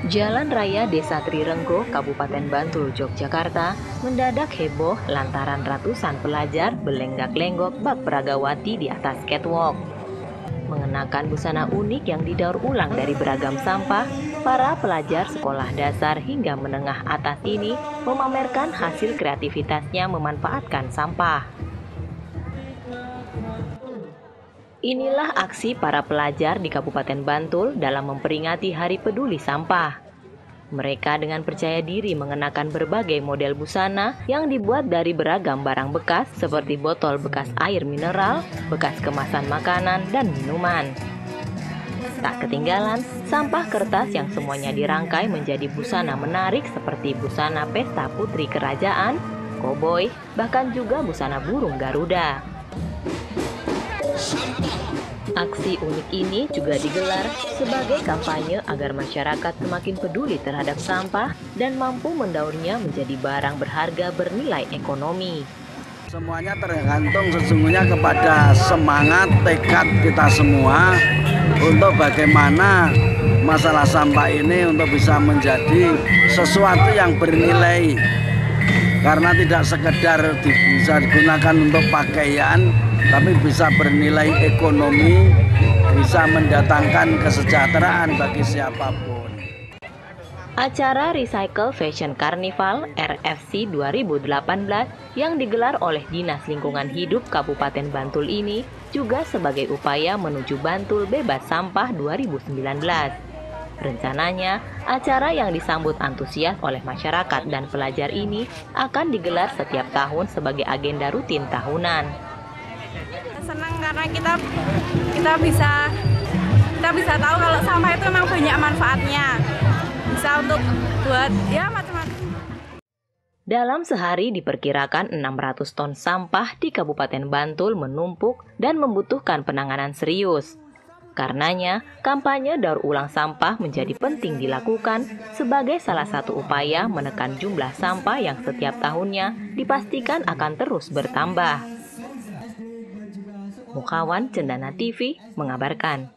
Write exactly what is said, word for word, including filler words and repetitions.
Jalan Raya Desa Trirenggo, Kabupaten Bantul, Yogyakarta, mendadak heboh lantaran ratusan pelajar belenggak-lenggok bak Peragawati di atas catwalk. Mengenakan busana unik yang didaur ulang dari beragam sampah, para pelajar sekolah dasar hingga menengah atas ini memamerkan hasil kreativitasnya memanfaatkan sampah. Inilah aksi para pelajar di Kabupaten Bantul dalam memperingati Hari Peduli Sampah. Mereka dengan percaya diri mengenakan berbagai model busana yang dibuat dari beragam barang bekas seperti botol bekas air mineral, bekas kemasan makanan, dan minuman. Tak ketinggalan, sampah kertas yang semuanya dirangkai menjadi busana menarik seperti busana pesta putri kerajaan, koboi, bahkan juga busana burung Garuda. Aksi unik ini juga digelar sebagai kampanye agar masyarakat semakin peduli terhadap sampah dan mampu mendaurnya menjadi barang berharga bernilai ekonomi. Semuanya tergantung sesungguhnya kepada semangat tekad kita semua untuk bagaimana masalah sampah ini untuk bisa menjadi sesuatu yang bernilai. Karena tidak sekedar bisa digunakan untuk pakaian, tapi bisa bernilai ekonomi, bisa mendatangkan kesejahteraan bagi siapapun. Acara Recycle Fashion Carnival R F C dua ribu delapan belas yang digelar oleh Dinas Lingkungan Hidup Kabupaten Bantul ini juga sebagai upaya menuju Bantul bebas sampah dua ribu sembilan belas. Rencananya, acara yang disambut antusias oleh masyarakat dan pelajar ini akan digelar setiap tahun sebagai agenda rutin tahunan. Senang karena kita kita bisa kita bisa tahu kalau sampah itu memang banyak manfaatnya, bisa untuk buat ya macam-macam. Dalam sehari diperkirakan enam ratus ton sampah di Kabupaten Bantul menumpuk dan membutuhkan penanganan serius. Karenanya, kampanye daur ulang sampah menjadi penting dilakukan sebagai salah satu upaya menekan jumlah sampah yang setiap tahunnya dipastikan akan terus bertambah. Mukawan Cendana T V mengabarkan.